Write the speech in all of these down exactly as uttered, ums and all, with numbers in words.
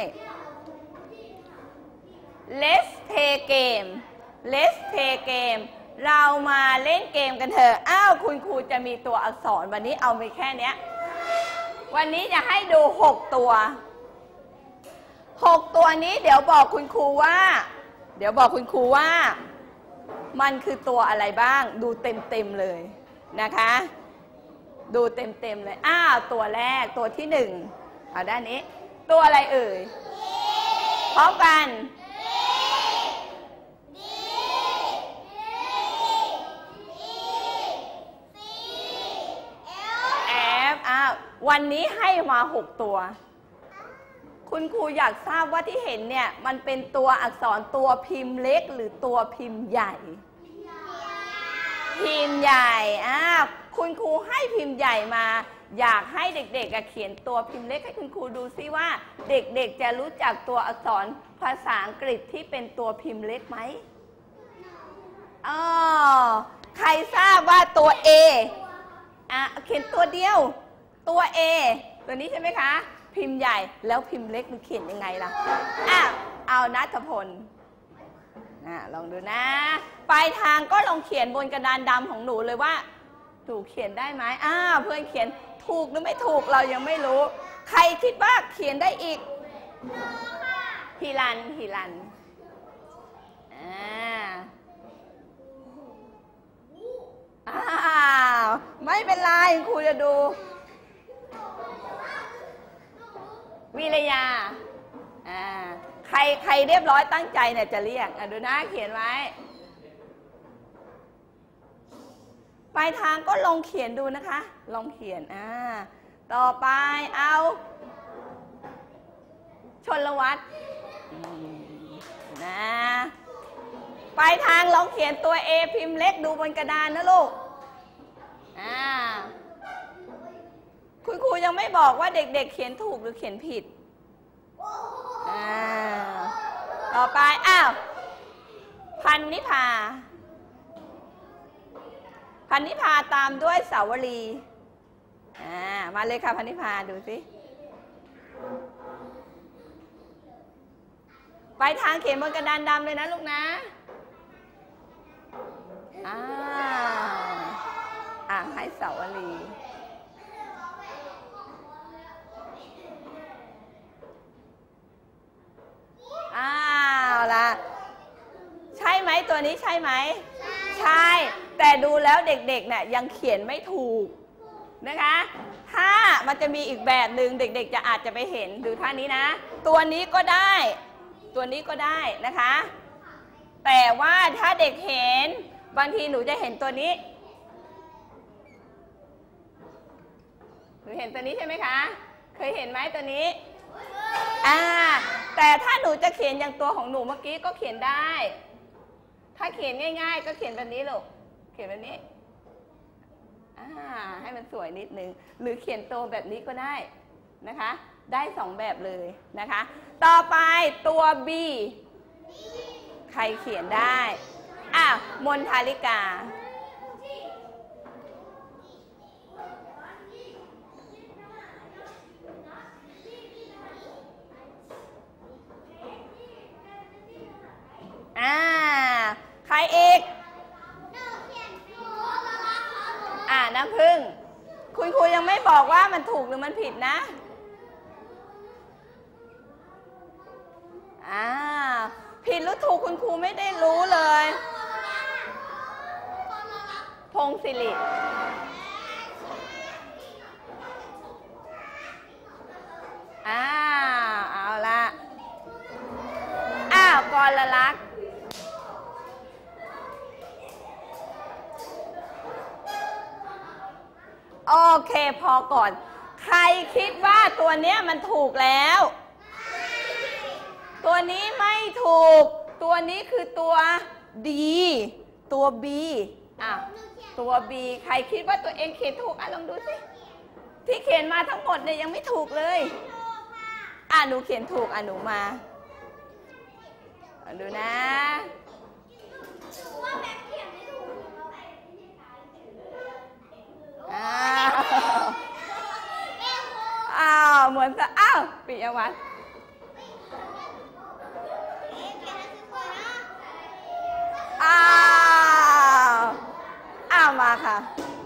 Let's play game Let's play game เรามาเล่นเกมกันเถอะอ้าวคุณครูจะมีตัวอักษรวันนี้เอาไปแค่นี้วันนี้จะให้ดูหกตัวหกตัวนี้เดี๋ยวบอกคุณครูว่าเดี๋ยวบอกคุณครูว่ามันคือตัวอะไรบ้างดูเต็มๆเลยนะคะดูเต็มๆเลยอ้าวตัวแรกตัวที่หนึ่งเอาด้านนี้ตัวอะไรเอ่ยพร้อมกันแอฟอ้าววันนี้ให้มาหกตัวคุณครูอยากทราบว่าที่เห็นเนี่ยมันเป็นตัวอักษรตัวพิมพ์เล็กหรือตัวพิมพ์ใหญ่พิมพ์ใหญ่อ้าวคุณครูให้พิมพ์ใหญ่มาอยากให้เด็กๆเขียนตัวพิมพ์เล็กให้คุณครูดูซิว่าเด็กๆจะรู้จักตัวอักษรภาษาอังกฤษที่เป็นตัวพิมพ์เล็กไหมอ๋อใครทราบว่าตัว A อ่ะเขียนตัวเดียวตัว A ตัวนี้ใช่ไหมคะพิมพ์ใหญ่แล้วพิมพ์เล็กมันเขียนยังไงล่ะอ่ะเอาณัฐพลอ่ะลองดูนะปลายทางก็ลองเขียนบนกระดานดำของหนูเลยว่าถูกเขียนได้ไหมอ้าวเพื่อนเขียนถูกหรือไม่ถูกเรายังไม่รู้ใครคิดว่าเขียนได้อีกฮิรันฮิรันอ่าอ้าวไม่เป็นไรครูจะดูวิรยาอ่าใครใครเรียบร้อยตั้งใจเนี่ยจะเรียกอ่ะดูนะเขียนไว้ปลายทางก็ลองเขียนดูนะคะลองเขียนอ่าต่อไปเอาชลวัฒน์นะปลายทางลองเขียนตัว A พิมพ์เล็กดูบนกระดานนะลูกอ่าคุณครูยังไม่บอกว่าเด็กๆ เ, เขียนถูกหรือเขียนผิดอ่าต่อไปอ้าวพันนิพาพันนิพาตามด้วยสาวรีอ่ามาเลยค่ะพันนิพาดูสิไปทางเขียนบนกระดานดำเลยนะลูกนะอ่าอ่าให้สาวรีอ้าวล่ะใช่ไหมตัวนี้ใช่ไหมใช่แต่ดูแล้วเด็กๆเนี่ยยังเขียนไม่ถูกนะคะถ้ามันจะมีอีกแบบหนึ่งเด็กๆจะอาจจะไปเห็นดูท่านี้นะตัวนี้ก็ได้ตัวนี้ก็ได้นะคะแต่ว่าถ้าเด็กเห็นบางทีหนูจะเห็นตัวนี้หนูเห็นตัวนี้ใช่ไหมคะเคยเห็นไหมตัวนี้อ่าแต่ถ้าหนูจะเขียนอย่างตัวของหนูเมื่อกี้ก็เขียนได้ถ้าเขียนง่ายๆก็เขียนแบบนี้ลูกเขียนแบบนี้อ่าให้มันสวยนิดนึงหรือเขียนตัวแบบนี้ก็ได้นะคะได้สองแบบเลยนะคะต่อไปตัว B ใครเขียนได้อ้าวมนทาริกาอ่าใครอีกอ่าน้ำผึ้งคุณครูยังไม่บอกว่ามันถูกหรือมันผิดนะอ่าผิดหรือถูกคุณครูไม่ได้รู้เลยพงศิริอ่าเอาละอ้าวกรลักษณ์โอเคพอก่อนใครคิดว่าตัวเนี้ยมันถูกแล้วตัวนี้ไม่ถูกตัวนี้คือตัว D ตัว B อ่ะตัว B ใครคิดว่าตัวเองเขียนถูกอ่ะลองดูสิที่เขียนมาทั้งหมดเนี่ยยังไม่ถูกเลยอ่ะหนูเขียนถูกอ่ะหนูมาดูนะอ้าวอ้าวเหมือนจะอ้าวปิยวัฒน์อ้าวอ้าวมาค่ะ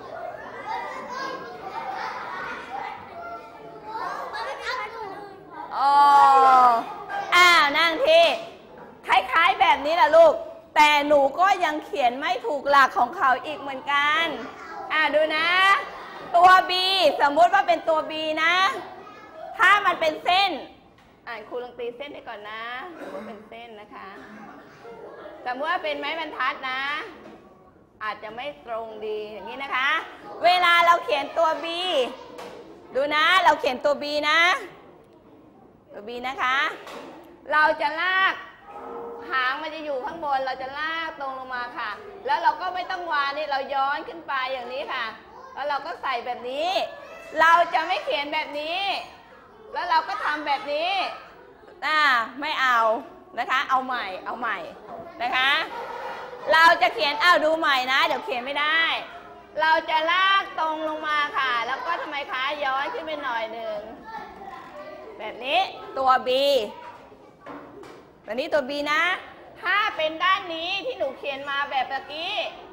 โอ้อ้าวนั่งที่คล้ายๆแบบนี้แหละลูกแต่หนูก็ยังเขียนไม่ถูกหลักของเขาอีกเหมือนกันอ่าดูนะตัว B สมมุติว่าเป็นตัว B นะถ้ามันเป็นเส้นอ่านครูลองตีเส้นให้ก่อนนะสมมติเป็นเส้นนะคะสมมติว่าเป็นไม้บรรทัดนะอาจจะไม่ตรงดีอย่างนี้นะคะเวลาเราเขียนตัว B ดูนะเราเขียนตัว B นะตัว B นะคะเราจะลากหางมันจะอยู่ข้างบนเราจะลากตรงลงมาค่ะแล้วเราก็ไม่ต้องวางนี่เราย้อนขึ้นไปอย่างนี้ค่ะแล้วเราก็ใส่แบบนี้เราจะไม่เขียนแบบนี้แล้วเราก็ทำแบบนี้อ่าไม่เอานะคะเอาใหม่เอาใหม่นะคะเราจะเขียนอ้าวดูใหม่นะเดี๋ยวเขียนไม่ได้เราจะลากตรงลงมาค่ะแล้วก็ทำไมคะย้อนขึ้นไปหน่อยหนึ่งแบบนี้ตัว B แบบนี้ตัว B นะถ้าเป็นด้านนี้ที่หนูเขียนมาแบบเมื่อกี้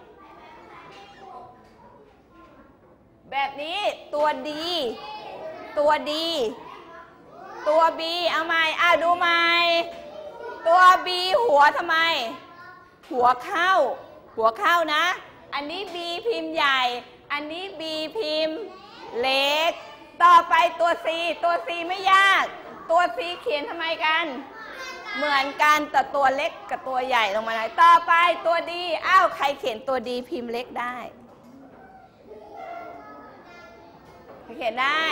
แบบนี้ตัว D ตัว D ตัว B เอาใหม่อ่ะดูใหม่ตัว B หัวทำไมหัวเข้าหัวเข้านะอันนี้ B พิมพ์ใหญ่อันนี้ B พิมพ์เล็กต่อไปตัว C ตัว C ไม่ยากตัว C เขียนทำไมกันเหมือนกันแต่ตัวเล็กกับตัวใหญ่ลงมาหน่อยต่อไปตัว D อ้าวใครเขียนตัว D พิมพ์เล็กได้เขียนได้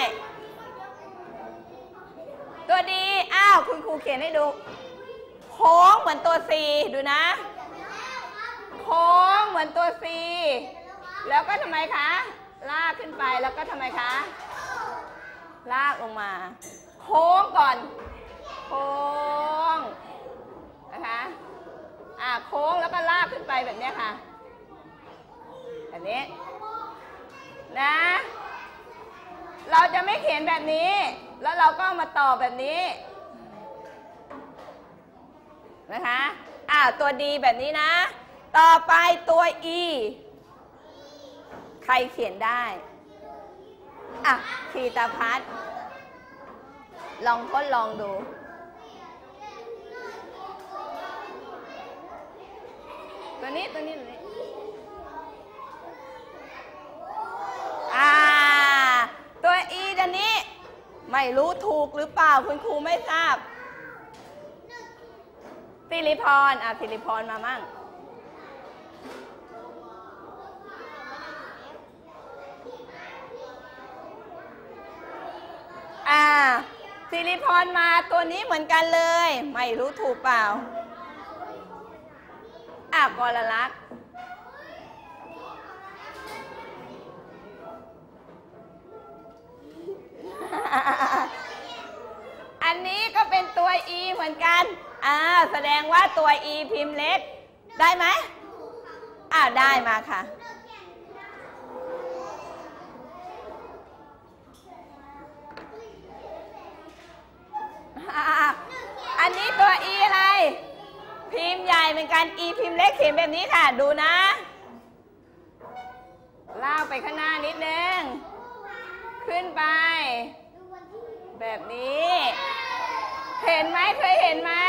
ตัว D อ้าวคุณครูเขียนให้ดูโค้งเหมือนตัว C ดูนะโค้งเหมือนตัว C แล้วก็ทำไมคะลากขึ้นไปแล้วก็ทำไมคะลากลงมาโค้งก่อนโค้งนะคะอ่าโค้งแล้วก็ลากขึ้นไปแบบนี้ค่ะแบบนี้นะเราจะไม่เขียนแบบนี้แล้วเราก็มาต่อแบบนี้นะคะอ่าตัว D แบบนี้นะต่อไปตัว E ใครเขียนได้อ่ะคีตาพัฒน์ลองทดลองดูตัวนี้ตัวนี้ตัวนี้อ่าตัว E ตัวนี้ไม่รู้ถูกหรือเปล่าคุณครูไม่ทราบสิริพรอ่ะสิริพรมามั่งอ่าสิริพรมาตัวนี้เหมือนกันเลยไม่รู้ถูกเปล่าอ่ะกรลักษณ์อันนี้ก็เป็นตัว E เหมือนกันอ่าแสดงว่าตัว E พิมพ์เล็กได้ไหมอ่าได้มาค่ะอันนี้ตัว E อะไรพิมพ์ใหญ่เหมือนกัน E พิมพ์เล็กเขียนแบบนี้ค่ะดูนะลากไปข้างหน้านิดนึงขึ้นไปแบบนี้เห็นไหมเคยเห็นไหม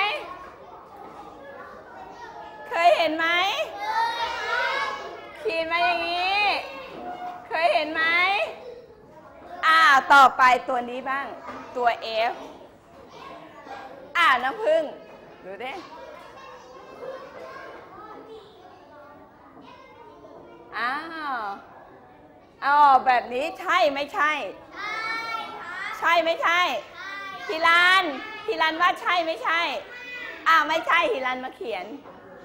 เคยเห็นไหมขีดมาอย่างนี้เคยเห็นไหมอ่าต่อไปตัวนี้บ้างตัว F อ่าน้ำผึ้งดูดิอ้าวอ๋อแบบนี้ใช่ไม่ใช่ใช่ไม่ใช่ฮิรันฮิรันว่าใช่ไม่ใช่อ่าไม่ใช่ฮิรันมาเขียน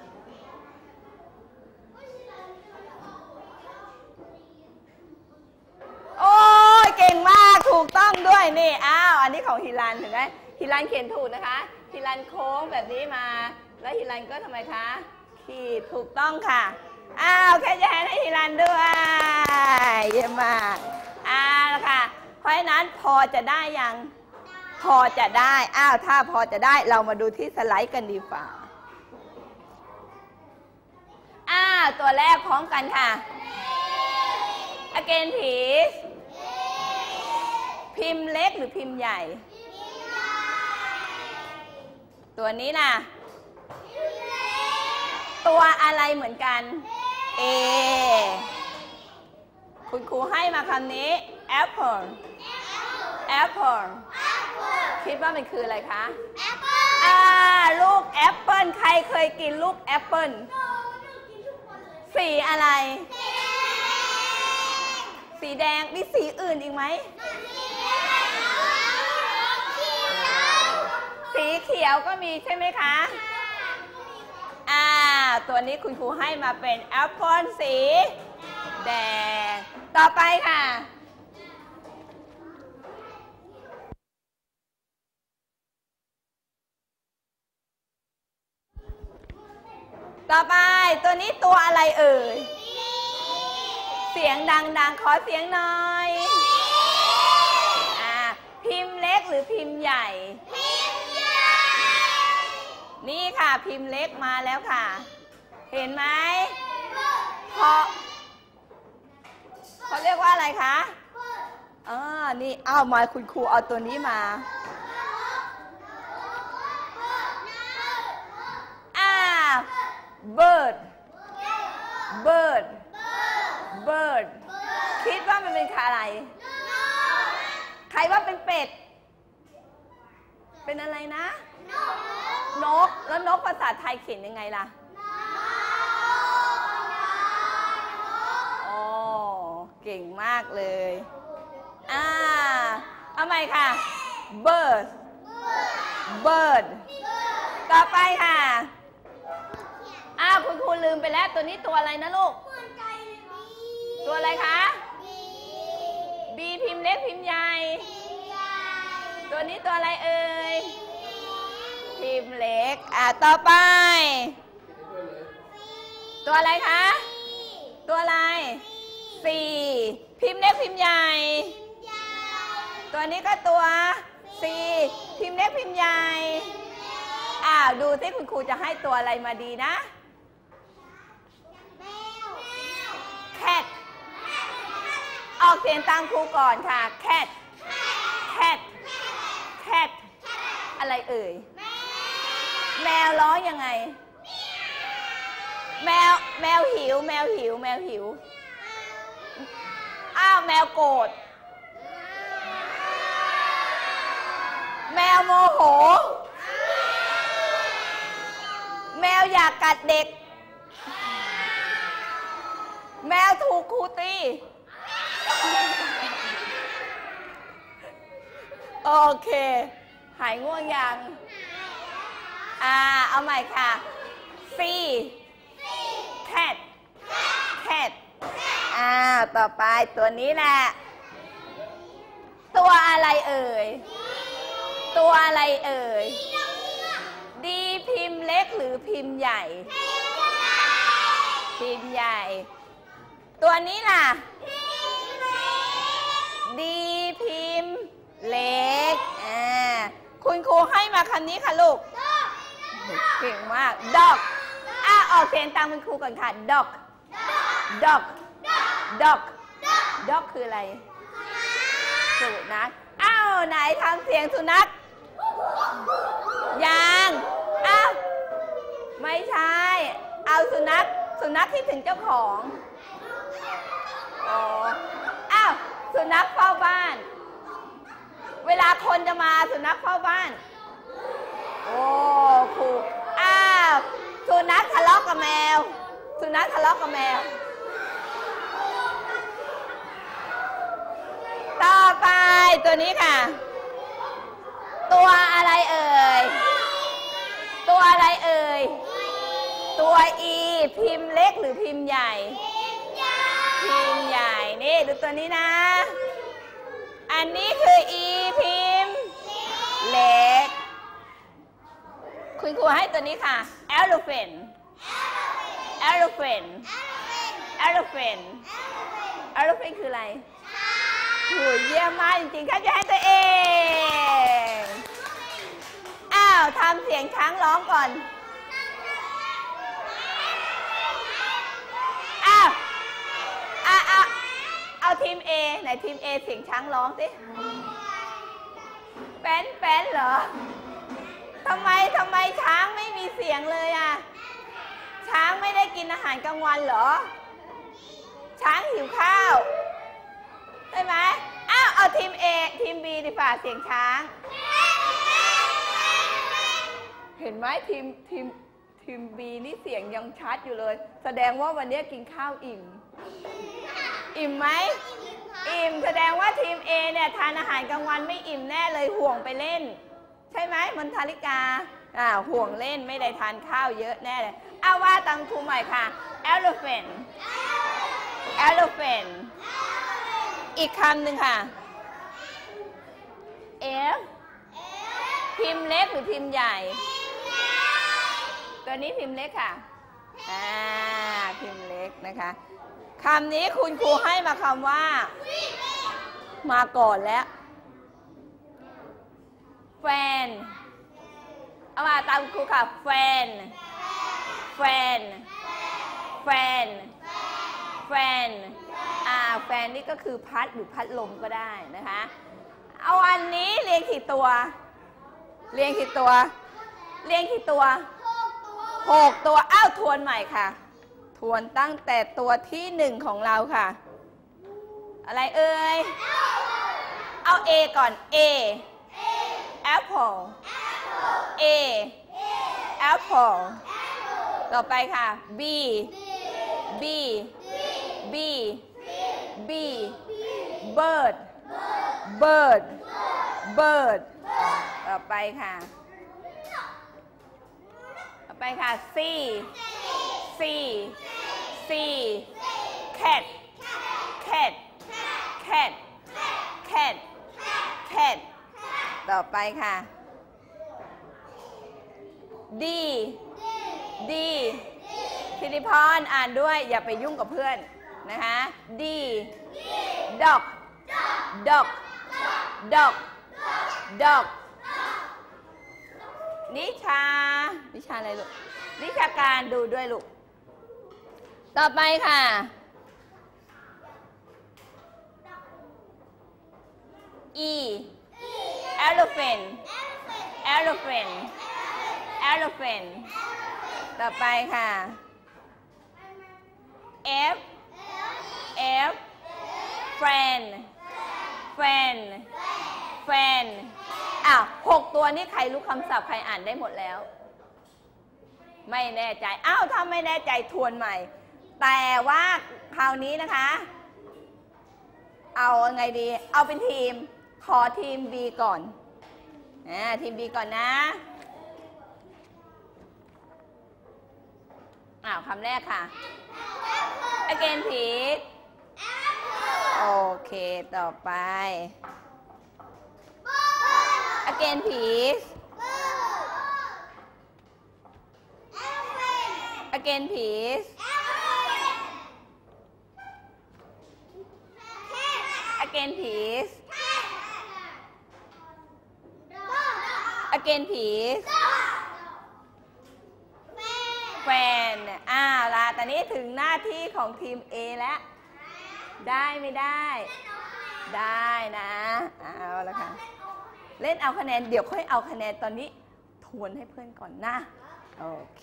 โอ้ยเก่งมากถูกต้องด้วยนี่อ้าวอันนี้ของฮิรันเห็นไหมฮิรันเขียนถูกนะคะฮิรันโค้งแบบนี้มาแล้วฮิรันก็ทำไมคะขีดถูกต้องค่ะอ้าวแค่จะให้ฮิรันด้วยเยี่ยมมากอ้าวค่ะเพราะฉะนั้นพอจะได้ยังพอจะได้อ้าวถ้าพอจะได้เรามาดูที่สไลด์กันดีกว่าตัวแรกพร้อมกันค่ะ again please พิมพ์เล็กหรือพิมพ์ใหญ่ตัวนี้ล่ะตัวอะไรเหมือนกัน A คุณครูให้มาคำนี้ apple apple คิดว่ามันคืออะไรคะอ่าลูกแอปเปิลใครเคยกินลูกแอปเปิลสีอะไรสีแดงมีสีอื่นอีกไหมสีเขียวก็มีใช่ไหมคะอ่าตัวนี้คุณครูให้มาเป็นแอปเปิลสีแดงต่อไปค่ะต่อไปตัวนี้ตัวอะไรเอ่ยเสียงดังๆขอเสียงหน่อยอ่าพิมพ์เล็กหรือพิมพ์ใหญ่นี่ค่ะพิมพ์เล็กมาแล้วค่ะเห็นไหมเพราะเขาเรียกว่าอะไรคะอ่านี่เอามาคุณครูเอาตัวนี้มาอ่า bird bird bird คิดว่ามันเป็นอะไรใครว่าเป็นเป็ดเป็นอะไรนะนกแล้วนกภาษาไทยเขียนยังไงล่ะโอ้เก่งมากเลยอ่าเอาใหม่ค่ะ bird bird ต่อไปค่ะอ้าวคุณครูลืมไปแล้วตัวนี้ตัวอะไรนะลูกตัวอะไรคะ B พิมพ์เล็กพิมพ์ใหญ่ตัวนี้ตัวอะไรเอ่ยพิมพ์เล็กอ่ะต่อไปตัวอะไรคะตัวอะไร C พิมพ์เล็กพิมพ์ใหญ่ตัวนี้ก็ตัว C พิมพ์เล็กพิมพ์ใหญ่อ้าวดูที่คุณครูจะให้ตัวอะไรมาดีนะ cat ออกเสียงตามครูก่อนค่ะ cat cat cat อะไรเอ่ยแมวร้องยังไงแมวแมวหิวแมวหิวแมวหิวอ้าวแมวโกรธแมวโมโหแมวอยากกัดเด็กแมวถูกครูตีโอเคหายง่วงยังอ่าเอาใหม่ค่ะ C cat cat อ่าต่อไปตัวนี้แหละตัวอะไรเอ่ยตัวอะไรเอ่ยดีพิมพ์เล็กหรือพิมพ์ใหญ่พิมพ์ใหญ่ตัวนี้ล่ะดีพิมพ์เล็กอ่าคุณครูให้มาคำนี้ค่ะลูกเก่งมาก dog อ่ะออกเสียงตามคุณครูก่อนค่ะ dog dog dog dog คืออะไรสุนัขอ้าวไหนทำเสียงสุนัขยังอ้าวไม่ใช่เอาสุนัขสุนัขที่ถึงเจ้าของอ๋ออ้าวสุนัขเฝ้าบ้านเวลาคนจะมาสุนัขเฝ้าบ้านโอ้ครูอ้าวสุนัขทะเลาะกับแมวสุนัขทะเลาะกับแมวต่อไปตัวนี้ค่ะตัวอะไรเอ่ยตัวอะไรเอ่ยตัว E พิมพ์เล็กหรือพิมพ์ใหญ่พิมพ์ใหญ่นี่ดูตัวนี้นะอันนี้คือ E พิมพ์เล็กคุณครูให้ตัวนี้ค่ะ elephant elephant elephant elephant คืออะไรโหเยี่ยมมากจริงๆข้าจะให้ตัวเองอ้าวทำเสียงช้างร้องก่อนเอาทีม A ไหนทีม A เสียงช้างร้องสิแป้นแป้นเหรอทำไมทำไมช้างไม่มีเสียงเลยอ่ะช้างไม่ได้กินอาหารกลางวันเหรอช้างหิวข้าวใช่ไหมอ้าวเอาทีม A ทีม B ดีฝ่าเสียงช้างเห็นไหมทีมทีมทีม B นี่เสียงยังชัดอยู่เลยแสดงว่าวันนี้กินข้าวอิ่มอิ่มไหมอิ่มแสดงว่าทีม A เนี่ยทานอาหารกลางวันไม่อิ่มแน่เลยห่วงไปเล่นใช่ไหมมณฑาริกาอ่าห่วงเล่นไม่ได้ทานข้าวเยอะแน่เลยเอาว่าตังครูใหม่ค่ะ elephant elephant อีกคำหนึ่งค่ะ F พิมพ์เล็กหรือพิมพ์ใหญ่ตัวนี้พิมพ์เล็กค่ะอ่าพิมพ์เล็กนะคะคำนี้คุณครูให้มาคำว่ามาก่อนแล้วแฟนเอามาตามครูค่ะแฟนแฟนแฟนแฟนอ่าแฟนนี่ก็คือพัดหรือพัดลมก็ได้นะคะเอาอันนี้เรียงกี่ตัวเรียงกี่ตัวเรียงกี่ตัวหกตัวอ้าวทวนใหม่ค่ะทวนตั้งแต่ตัวที่หนึ่งของเราค่ะอะไรเอ่ยเอา A ก่อน A apple A apple ต่อไปค่ะ B B B B bird bird bird ต่อไปค่ะต่อไปค่ะ C C C cat cat cat cat cat ต่อไปค่ะ D D ธิติพรอ่านด้วยอย่าไปยุ่งกับเพื่อนนะคะ D dog dog dog dog นิชานิชาอะไรลูกนิชาการดูด้วยลูกต่อไปค่ะ E elephant elephant elephant ต่อไปค่ะ F F friend friend friend อ่ะหกตัวนี้ใครรู้คำศัพท์ใครอ่านได้หมดแล้วไม่แน่ใจอ้าวถ้าไม่แน่ใจทวนใหม่แต่ว่าคราวนี้นะคะเอาไงดีเอาเป็นทีมขอทีม B ก่อนอ่าทีม B ก่อนนะอ้าวคำแรกค่ะ again please โอเคต่อไป again please again please again please again please แฟนอ้าวล่ะตอนนี้ถึงหน้าที่ของทีม A แล้วได้ไม่ได้ได้นะเอาละค่ะเล่นเอาคะแนนเดี๋ยวค่อยเอาคะแนนตอนนี้ทวนให้เพื่อนก่อนนะโอเค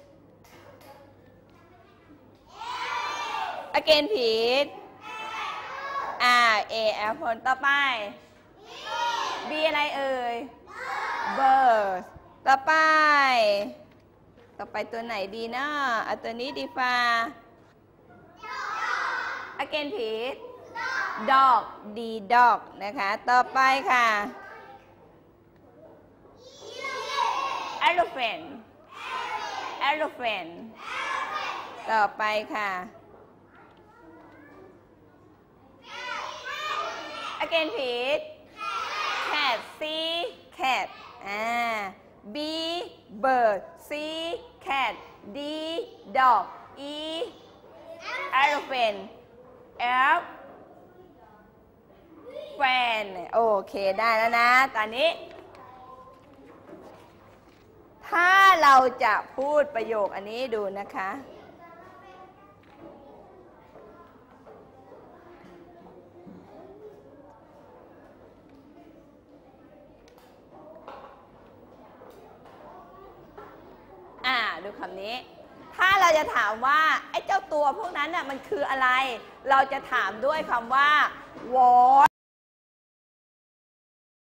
again please อ่า A apple ต่อไป B อะไรเอ่ย bird ต่อไปต่อไปตัวไหนดีนะเอาตัวนี้ดีฟ้า again please dog D dog นะคะต่อไปค่ะ elephant elephant ต่อไปค่ะ again please cat C cat อ่า B bird C cat D dog E elephant F fan โอเคได้แล้วนะตอนนี้ถ้าเราจะพูดประโยคอันนี้ดูนะคะดูคำนี้ถ้าเราจะถามว่าไอ้เจ้าตัวพวกนั้นน่ะมันคืออะไรเราจะถามด้วยคำว่า what